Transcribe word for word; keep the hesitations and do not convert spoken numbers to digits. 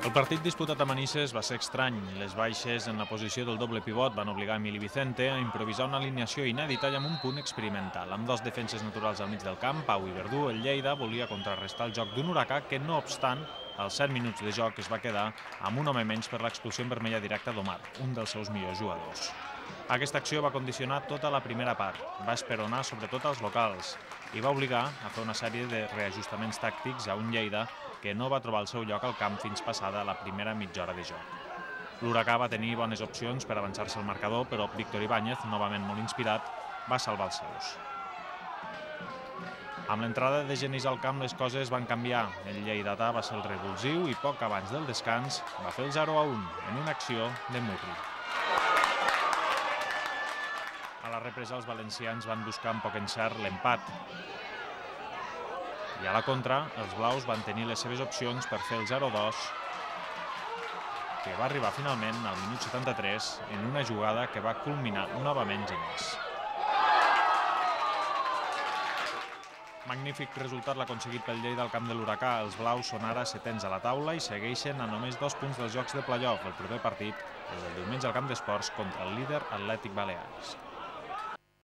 El partit disputat a Manises va ser estrany. Les baixes en la posició del doble pivot van obligar Emili Vicente a improvisar una alineació inèdita i amb un punt experimental. Amb dos defenses naturals al mig del camp, Pau i Verdú, el Lleida volia contrarrestar el joc d'un Huracà que, no obstant, als set minuts de joc es va quedar amb un home menys per l'expulsió en vermella directa d'Omar, un dels seus millors jugadors. Aquesta acció va condicionar tota la primera part, va esperonar sobretot als locals i va obligar a fer una sèrie de reajustaments tàctics a un Lleida que no va trobar el seu lloc al camp fins passada la primera mitja hora de joc. L'Huracà va tenir bones opcions per avançar-se al marcador, però Víctor Ibáñez, novament molt inspirat, va salvar els seus. Amb l'entrada de Genís al camp les coses van canviar. El lleidatà va ser el revulsiu i poc abans del descans va fer el zero a un en una acció de Murri. A la represa els valencians van buscar amb poc encert l'empat. I a la contra, els blaus van tenir les seves opcions per fer el zero a dos, que va arribar finalment al minut setanta-tres en una jugada que va culminar novament Genís. Magnífic resultat l'ha aconseguit pel Lleida al camp de l'Huracà. Els blaus són ara setens a la taula i segueixen a només dos punts dels jocs de playoff. El proper partit és el diumenge al Camp d'Esports contra el líder Atlètic Balears.